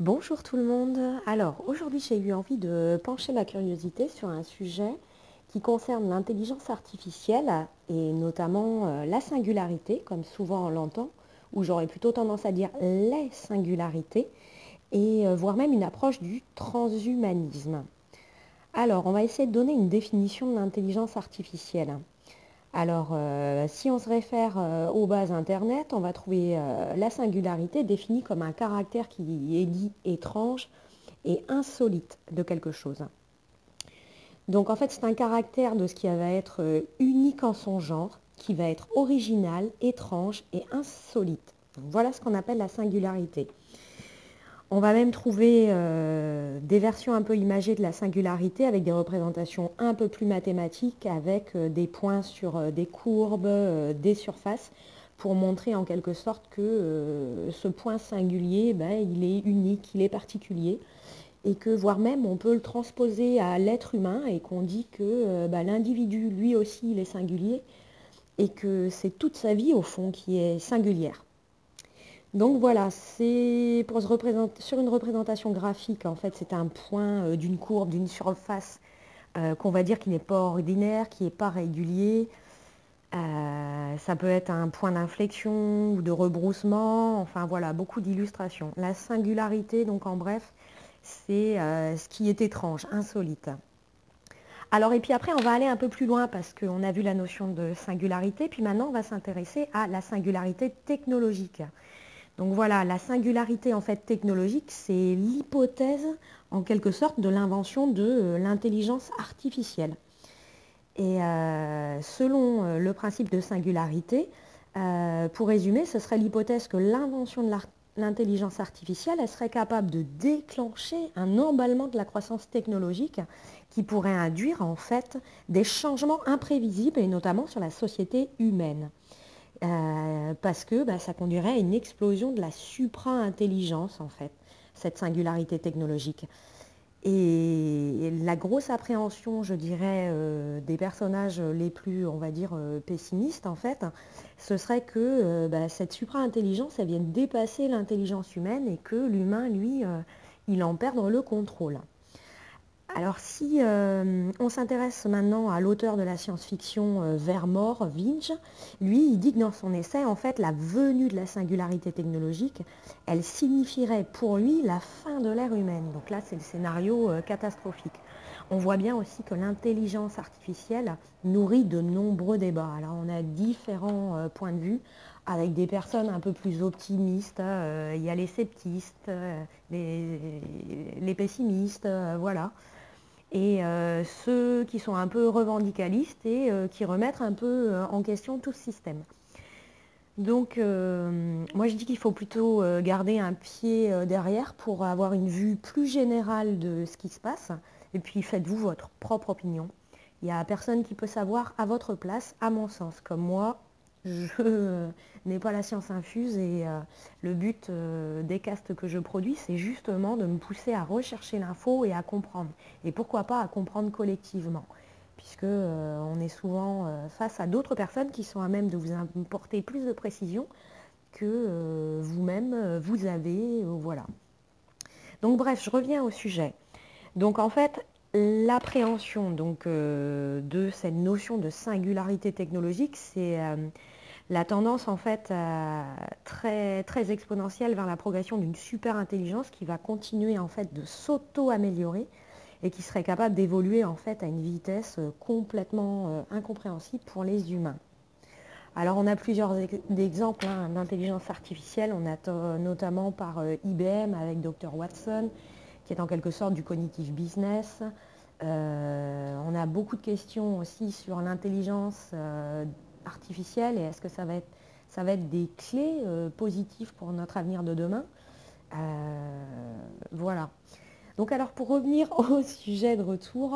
Bonjour tout le monde. Alors aujourd'hui j'ai eu envie de pencher ma curiosité sur un sujet qui concerne l'intelligence artificielle et notamment la singularité, comme souvent on l'entend, ou j'aurais plutôt tendance à dire les singularités, et voire même une approche du transhumanisme. Alors on va essayer de donner une définition de l'intelligence artificielle. Alors, si on se réfère aux bases Internet, on va trouver la singularité définie comme un caractère qui est dit étrange et insolite de quelque chose. Donc, en fait, c'est un caractère de ce qui va être unique en son genre, qui va être original, étrange et insolite. Donc, voilà ce qu'on appelle la singularité. On va même trouver des versions un peu imagées de la singularité avec des représentations un peu plus mathématiques, avec des points sur des courbes, des surfaces, pour montrer en quelque sorte que ce point singulier, il est unique, il est particulier, et que voire même on peut le transposer à l'être humain et qu'on dit que l'individu lui aussi il est singulier et que c'est toute sa vie au fond qui est singulière. Donc voilà, c'est pour se représenter sur une représentation graphique, en fait, c'est un point d'une courbe, d'une surface qu'on va dire qui n'est pas ordinaire, qui n'est pas régulier. Ça peut être un point d'inflexion ou de rebroussement, enfin voilà, beaucoup d'illustrations. La singularité, donc en bref, c'est ce qui est étrange, insolite. Alors et puis après, on va aller un peu plus loin parce qu'on a vu la notion de singularité, puis maintenant on va s'intéresser à la singularité technologique. Donc voilà, la singularité en fait technologique, c'est l'hypothèse en quelque sorte de l'invention de l'intelligence artificielle. Et selon le principe de singularité, pour résumer, ce serait l'hypothèse que l'invention de l'intelligence artificielle, elle serait capable de déclencher un emballement de la croissance technologique qui pourrait induire en fait des changements imprévisibles et notamment sur la société humaine. Parce que ça conduirait à une explosion de la supra-intelligence, en fait, cette singularité technologique. Et la grosse appréhension, je dirais, des personnages les plus, on va dire, pessimistes, en fait, ce serait que cette supra-intelligence, elle vienne dépasser l'intelligence humaine et que l'humain, lui, il en perde le contrôle. Alors si on s'intéresse maintenant à l'auteur de la science-fiction Vermore, Vinge, lui, il dit que dans son essai, en fait, la venue de la singularité technologique, elle signifierait pour lui la fin de l'ère humaine. Donc là, c'est le scénario catastrophique. On voit bien aussi que l'intelligence artificielle nourrit de nombreux débats. Alors on a différents points de vue avec des personnes un peu plus optimistes. Il y a les sceptistes, les pessimistes, voilà et ceux qui sont un peu revendicalistes et qui remettent un peu en question tout ce système. Donc moi je dis qu'il faut plutôt garder un pied derrière pour avoir une vue plus générale de ce qui se passe et puis faites-vous votre propre opinion. Il n'y a personne qui peut savoir à votre place, à mon sens, comme moi, je n'ai pas la science infuse et le but des castes que je produis, c'est justement de me pousser à rechercher l'info et à comprendre. Et pourquoi pas à comprendre collectivement, puisque on est souvent face à d'autres personnes qui sont à même de vous apporter plus de précision que vous-même vous avez, voilà. Donc bref, je reviens au sujet. Donc en fait, l'appréhension de cette notion de singularité technologique, c'est la tendance en fait très, très exponentielle vers la progression d'une super intelligence qui va continuer en fait de s'auto-améliorer et qui serait capable d'évoluer en fait à une vitesse complètement incompréhensible pour les humains. Alors on a plusieurs exemples d'intelligence artificielle, on a notamment par IBM avec Dr Watson, qui est en quelque sorte du cognitive business. On a beaucoup de questions aussi sur l'intelligence artificielle et est-ce que ça va être des clés positives pour notre avenir de demain. Voilà. Donc alors pour revenir au sujet de retour,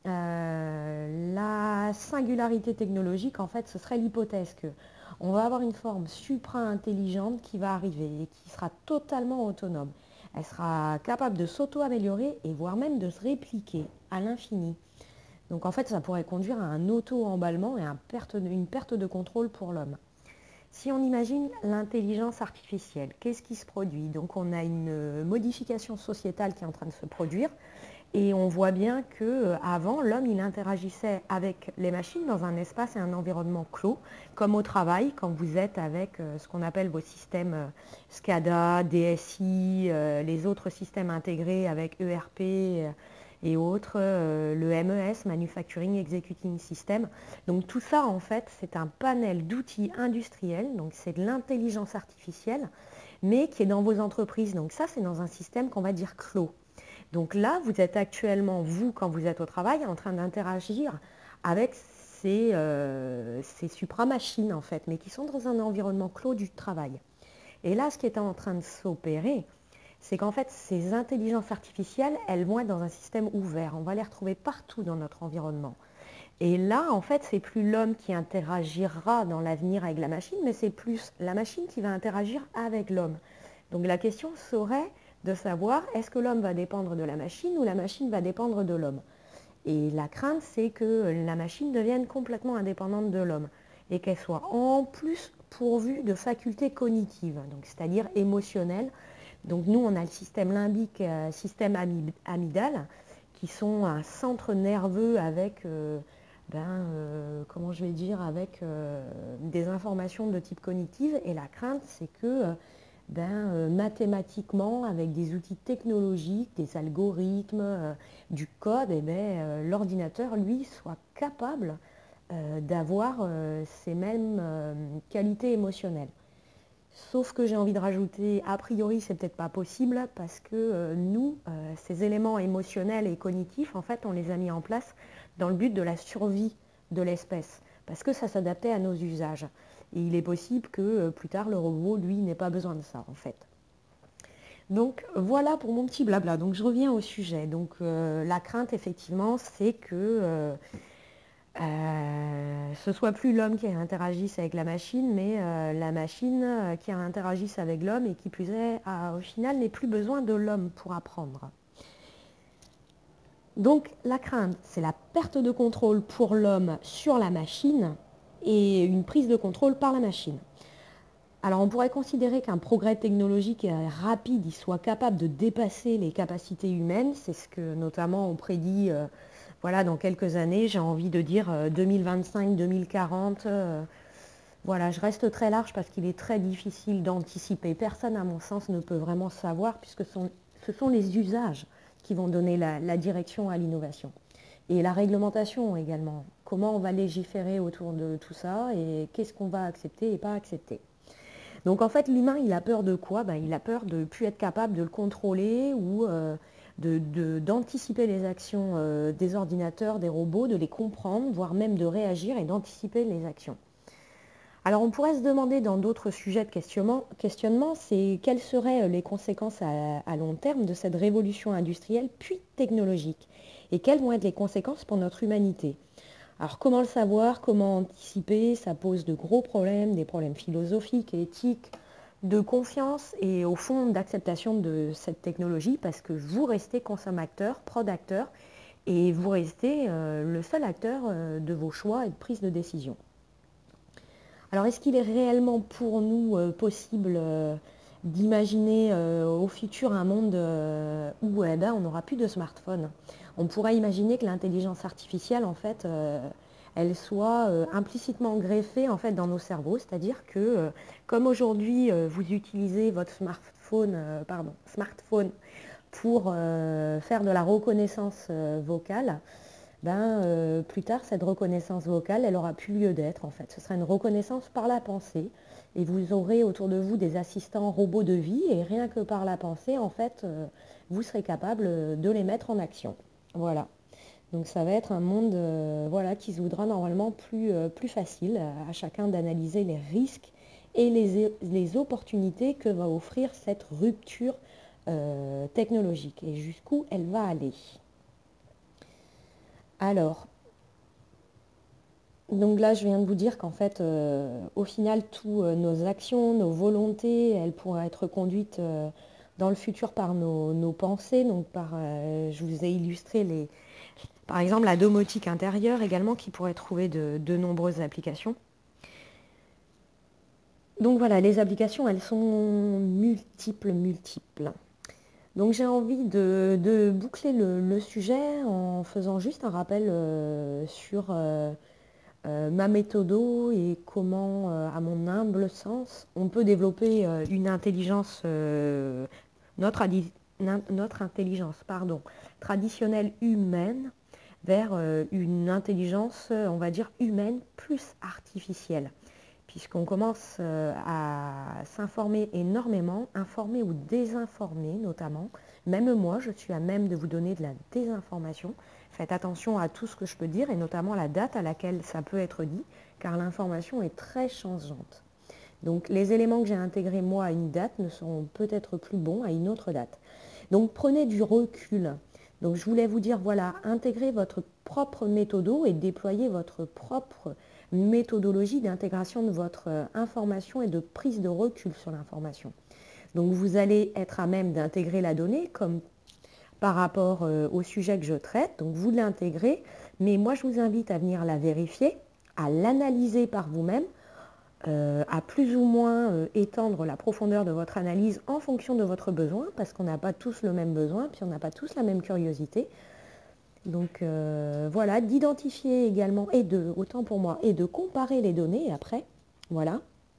la singularité technologique, en fait, ce serait l'hypothèse que on va avoir une forme supra-intelligente qui va arriver et qui sera totalement autonome. Elle sera capable de s'auto-améliorer et voire même de se répliquer à l'infini. Donc en fait, ça pourrait conduire à un auto-emballement et une perte de contrôle pour l'homme. Si on imagine l'intelligence artificielle, qu'est-ce qui se produit? Donc on a une modification sociétale qui est en train de se produire et on voit bien qu'avant, l'homme il interagissait avec les machines dans un espace et un environnement clos, comme au travail, quand vous êtes avec ce qu'on appelle vos systèmes SCADA, DSI, les autres systèmes intégrés avec ERP et autres, le MES, Manufacturing Executing System. Donc tout ça, en fait, c'est un panel d'outils industriels, donc c'est de l'intelligence artificielle, mais qui est dans vos entreprises. Donc ça, c'est dans un système qu'on va dire clos. Donc là, vous êtes actuellement, vous, quand vous êtes au travail, en train d'interagir avec ces supramachines, en fait, mais qui sont dans un environnement clos du travail. Et là, ce qui est en train de s'opérer, c'est qu'en fait, ces intelligences artificielles, elles vont être dans un système ouvert. On va les retrouver partout dans notre environnement. Et là, en fait, c'est plus l'homme qui interagira dans l'avenir avec la machine, mais c'est plus la machine qui va interagir avec l'homme. Donc la question serait de savoir, est-ce que l'homme va dépendre de la machine ou la machine va dépendre de l'homme? Et la crainte, c'est que la machine devienne complètement indépendante de l'homme et qu'elle soit en plus pourvue de facultés cognitives, donc c'est-à-dire émotionnelles. Donc nous, on a le système limbique et le système amygdale, qui sont un centre nerveux avec, comment je vais dire, avec des informations de type cognitive. Et la crainte, c'est que mathématiquement, avec des outils technologiques, des algorithmes, du code, l'ordinateur, lui, soit capable d'avoir ces mêmes qualités émotionnelles. Sauf que j'ai envie de rajouter, a priori, c'est peut-être pas possible parce que nous, ces éléments émotionnels et cognitifs, en fait, on les a mis en place dans le but de la survie de l'espèce, parce que ça s'adaptait à nos usages. Et il est possible que plus tard, le robot, lui, n'ait pas besoin de ça, en fait. Donc voilà pour mon petit blabla. Donc je reviens au sujet. Donc la crainte, effectivement, c'est que ce soit plus l'homme qui interagisse avec la machine, mais la machine qui interagisse avec l'homme et qui plus est, au final, n'ait plus besoin de l'homme pour apprendre. Donc la crainte, c'est la perte de contrôle pour l'homme sur la machine et une prise de contrôle par la machine. Alors on pourrait considérer qu'un progrès technologique rapide il soit capable de dépasser les capacités humaines. C'est ce que notamment on prédit voilà, dans quelques années, j'ai envie de dire 2025-2040. Voilà, je reste très large parce qu'il est très difficile d'anticiper. Personne, à mon sens, ne peut vraiment savoir puisque ce sont les usages qui vont donner la direction à l'innovation. Et la réglementation également. Comment on va légiférer autour de tout ça et qu'est-ce qu'on va accepter et pas accepter. Donc en fait, l'humain, il a peur de quoi? Il a peur de ne plus être capable de le contrôler ou d'anticiper les actions des ordinateurs, des robots, de les comprendre, voire même de réagir et d'anticiper les actions. Alors on pourrait se demander dans d'autres sujets de questionnement, c'est quelles seraient les conséquences à long terme de cette révolution industrielle puis technologique et quelles vont être les conséquences pour notre humanité. Alors comment le savoir, comment anticiper, ça pose de gros problèmes, des problèmes philosophiques et éthiques, de confiance et au fond d'acceptation de cette technologie parce que vous restez consommateur, prod-acteur et vous restez le seul acteur de vos choix et de prise de décision. Alors est-ce qu'il est réellement pour nous possible d'imaginer au futur un monde où on n'aura plus de smartphone? On pourrait imaginer que l'intelligence artificielle, en fait, elle soit implicitement greffée en fait, dans nos cerveaux, c'est-à-dire que comme aujourd'hui vous utilisez votre smartphone pour faire de la reconnaissance vocale, plus tard, cette reconnaissance vocale, elle aura plus lieu d'être en fait. Ce sera une reconnaissance par la pensée et vous aurez autour de vous des assistants robots de vie et rien que par la pensée, en fait, vous serez capable de les mettre en action. Voilà. Donc ça va être un monde voilà, qui se voudra normalement plus facile à chacun d'analyser les risques et les opportunités que va offrir cette rupture technologique et jusqu'où elle va aller. Alors, donc là, je viens de vous dire qu'en fait, au final, toutes nos actions, nos volontés, elles pourraient être conduites dans le futur par nos pensées. Donc, je vous ai illustré par exemple, la domotique intérieure également, qui pourrait trouver de nombreuses applications. Donc voilà, les applications, elles sont multiples. Donc j'ai envie de boucler le sujet en faisant juste un rappel sur ma méthodo et comment, à mon humble sens, on peut développer une intelligence, notre, notre intelligence, pardon, traditionnelle humaine vers une intelligence, on va dire, humaine plus artificielle puisqu'on commence à s'informer énormément, informer ou désinformer notamment. Même moi, je suis à même de vous donner de la désinformation. Faites attention à tout ce que je peux dire et notamment la date à laquelle ça peut être dit, car l'information est très changeante. Donc les éléments que j'ai intégrés moi à une date ne seront peut-être plus bons à une autre date. Donc prenez du recul. Donc je voulais vous dire, voilà, intégrez votre propre méthodo et déployez votre propre méthodologie d'intégration de votre information et de prise de recul sur l'information. Donc vous allez être à même d'intégrer la donnée comme par rapport au sujet que je traite. Donc vous l'intégrez, mais moi je vous invite à venir la vérifier, à l'analyser par vous-même, à plus ou moins étendre la profondeur de votre analyse en fonction de votre besoin, parce qu'on n'a pas tous le même besoin, puis on n'a pas tous la même curiosité. Donc voilà, d'identifier également, et de, autant pour moi, et de comparer les données après, voilà,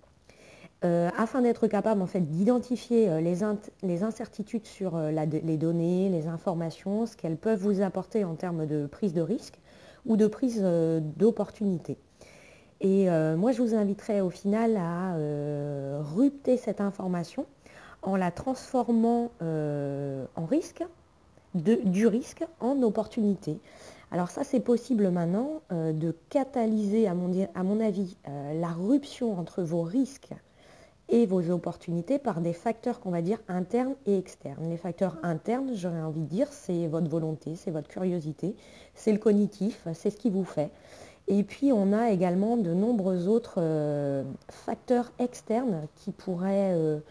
afin d'être capable en fait d'identifier les incertitudes sur les données, les informations, ce qu'elles peuvent vous apporter en termes de prise de risque ou de prise d'opportunité. Et moi, je vous inviterai au final à rupter cette information en la transformant en risque, du risque en opportunité. Alors ça, c'est possible maintenant de catalyser, à mon avis, la rupture entre vos risques et vos opportunités par des facteurs qu'on va dire internes et externes. Les facteurs internes, j'aurais envie de dire, c'est votre volonté, c'est votre curiosité, c'est le cognitif, c'est ce qui vous fait. Et puis on a également de nombreux autres facteurs externes qui pourraient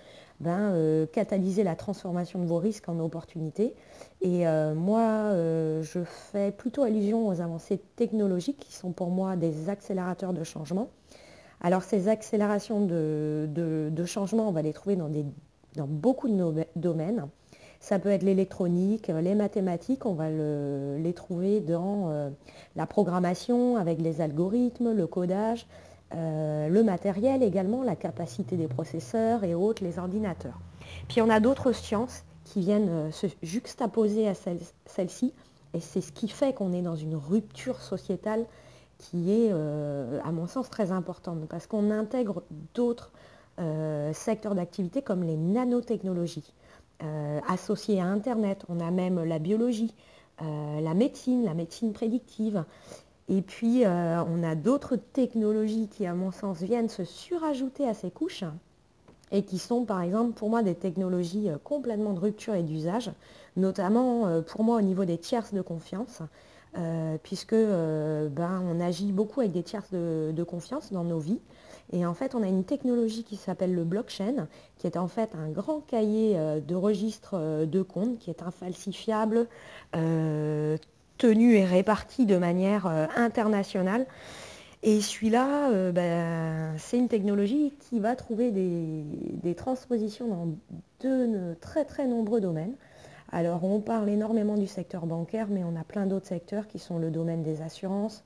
catalyser la transformation de vos risques en opportunités. Et moi, je fais plutôt allusion aux avancées technologiques qui sont pour moi des accélérateurs de changement. Alors ces accélérations de changement, on va les trouver dans beaucoup de domaines. Ça peut être l'électronique, les mathématiques, on va les trouver dans la programmation avec les algorithmes, le codage, le matériel également, la capacité des processeurs et autres, les ordinateurs. Puis on a d'autres sciences qui viennent se juxtaposer à celles-ci et c'est ce qui fait qu'on est dans une rupture sociétale qui est, à mon sens, très importante parce qu'on intègre d'autres secteurs d'activité comme les nanotechnologies. Associées à Internet, on a même la biologie, la médecine prédictive. Et puis, on a d'autres technologies qui, à mon sens, viennent se surajouter à ces couches et qui sont, par exemple, pour moi, des technologies complètement de rupture et d'usage, notamment pour moi au niveau des tierces de confiance, puisque on agit beaucoup avec des tierces de confiance dans nos vies. Et en fait, on a une technologie qui s'appelle le blockchain, qui est en fait un grand cahier de registre de comptes, qui est infalsifiable, tenu et réparti de manière internationale. Et celui-là, c'est une technologie qui va trouver des transpositions dans de très très nombreux domaines. Alors on parle énormément du secteur bancaire, mais on a plein d'autres secteurs qui sont le domaine des assurances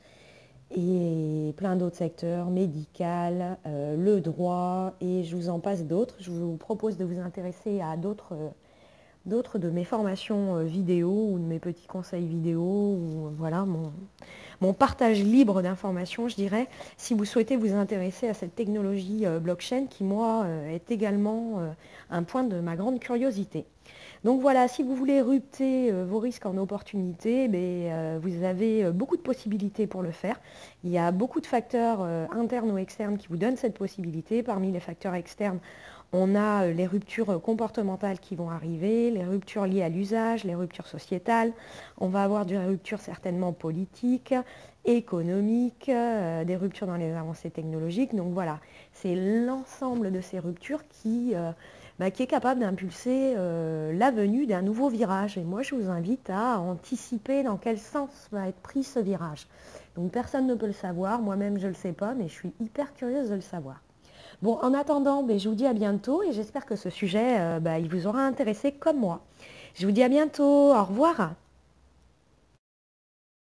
et plein d'autres secteurs, médical, le droit, et je vous en passe d'autres. Je vous propose de vous intéresser à d'autres de mes formations vidéo ou de mes petits conseils vidéo, ou voilà, mon partage libre d'informations, je dirais, si vous souhaitez vous intéresser à cette technologie blockchain qui, moi, est également un point de ma grande curiosité. Donc voilà, si vous voulez rupter vos risques en opportunités, vous avez beaucoup de possibilités pour le faire. Il y a beaucoup de facteurs internes ou externes qui vous donnent cette possibilité. Parmi les facteurs externes, on a les ruptures comportementales qui vont arriver, les ruptures liées à l'usage, les ruptures sociétales. On va avoir des ruptures certainement politiques, économiques, des ruptures dans les avancées technologiques. Donc voilà, c'est l'ensemble de ces ruptures qui est capable d'impulser la venue d'un nouveau virage. Et moi, je vous invite à anticiper dans quel sens va être pris ce virage. Donc personne ne peut le savoir, moi-même je ne le sais pas, mais je suis hyper curieuse de le savoir. Bon, en attendant, ben, je vous dis à bientôt et j'espère que ce sujet, il vous aura intéressé comme moi. Je vous dis à bientôt, au revoir.